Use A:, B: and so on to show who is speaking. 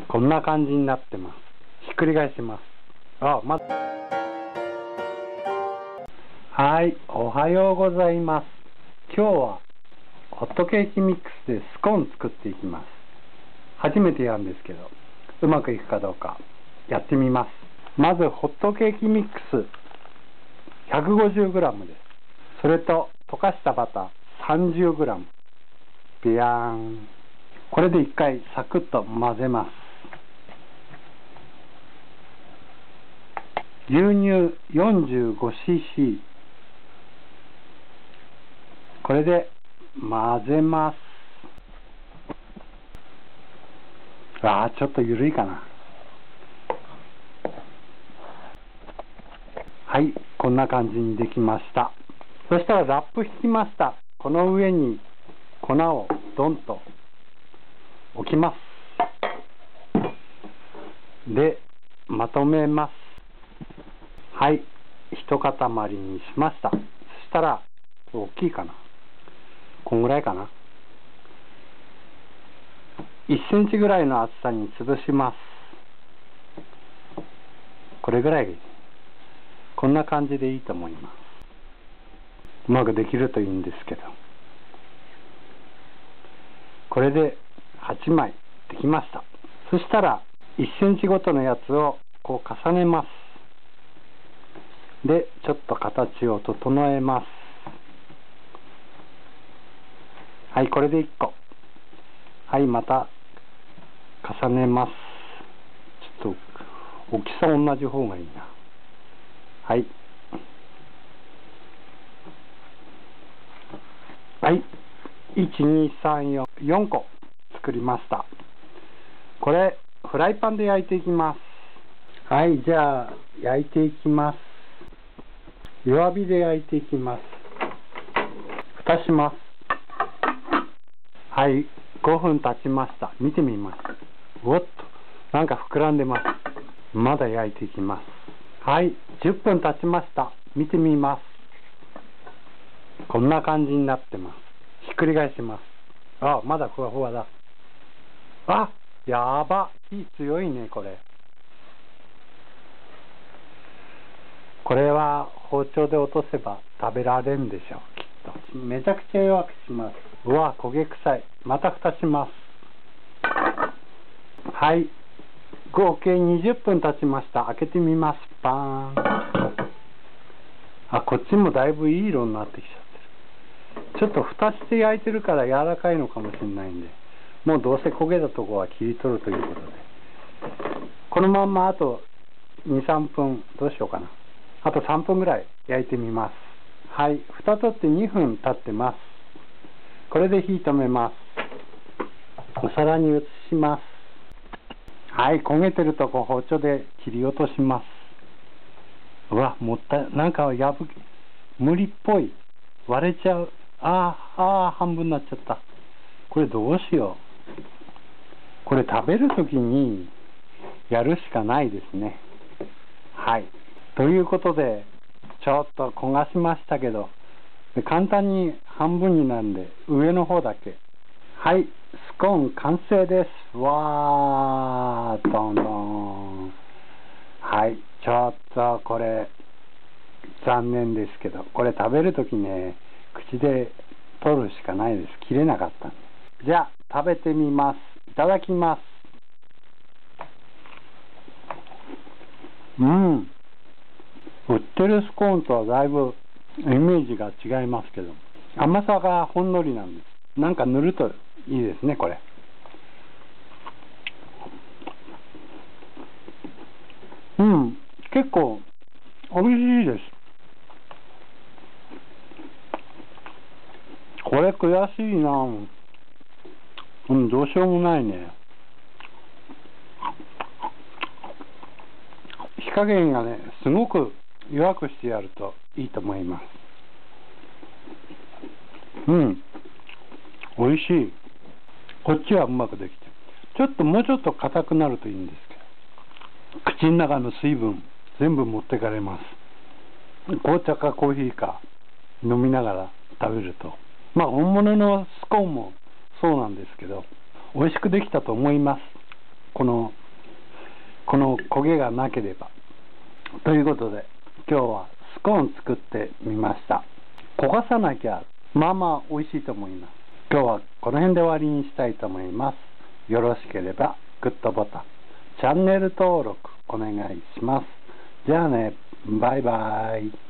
A: こんな感じになってます。ひっくり返します。はい、おはようございます。今日はホットケーキミックスでスコーン作っていきます。初めてやるんですけど、うまくいくかどうかやってみます。まずホットケーキミックス 150g です。それと溶かしたバター 30g。 ビヤーン。これで一回サクッと混ぜます。牛乳 45cc。 これで混ぜます。ちょっと緩いかな。はい、こんな感じにできました。そしたらラップ引きました。この上に粉をドンと置きます。で、まとめます。はい、一塊にしました。そしたら大きいかな、こんぐらいかな、1センチぐらいの厚さに潰します。これぐらいでいい。こんな感じでいいと思います。うまくできるといいんですけど。これで8枚できました。そしたら1センチごとのやつをこう重ねます。で、ちょっと形を整えます。はい、これで1個。はい、また重ねます。ちょっと大きさ同じ方がいいな。はい。はい。1、2、3、4個作りました。これ、フライパンで焼いていきます。はい、じゃあ、焼いていきます。弱火で焼いていきます。蓋します。はい、5分経ちました。見てみます。おっと、なんか膨らんでます。まだ焼いていきます。はい、10分経ちました。見てみます。こんな感じになってます。ひっくり返します。まだふわふわだ。やば。火強いね、これ。これは包丁で落とせば食べられるんでしょう、きっと。めちゃくちゃ弱くします。焦げ臭い。また蓋します。はい。合計20分経ちました。開けてみます。バーン。こっちもだいぶいい色になってきちゃってる。ちょっと蓋して焼いてるから柔らかいのかもしれないんで、もうどうせ焦げたとこは切り取るということで、このまんまあと2、3分、どうしようかな。あと3分ぐらい焼いてみます。はい、蓋取って2分経ってます。これで火止めます。お皿に移します。はい、焦げてるとこ包丁で切り落とします。なんか無理っぽい。割れちゃう。半分になっちゃった。これどうしよう。これ食べるときにやるしかないですね。はい。ということで、ちょっと焦がしましたけど、簡単に半分になるんで、上の方だけ。はい、スコーン完成です。ドンドン。はい、ちょっとこれ、残念ですけど、これ食べるときね、口で取るしかないです。切れなかったんで。じゃあ、食べてみます。いただきます。売ってるスコーンとはだいぶイメージが違いますけど、甘さがほんのりなんです。なんか塗るといいですね、これ。結構美味しいです。これ悔しいな。どうしようもないね。火加減がね、すごく弱くしてやるといいと思います。美味しい。こっちはうまくできてる。もうちょっと硬くなるといいんですけど、口の中の水分全部持ってかれます。紅茶かコーヒーか飲みながら食べると、本物のスコーンもそうなんですけど、美味しくできたと思います。 この焦げがなければ。ということで今日はスコーン作ってみました。焦がさなきゃまあまあ美味しいと思います。今日はこの辺で終わりにしたいと思います。よろしければグッドボタン、チャンネル登録お願いします。じゃあね、バイバイ。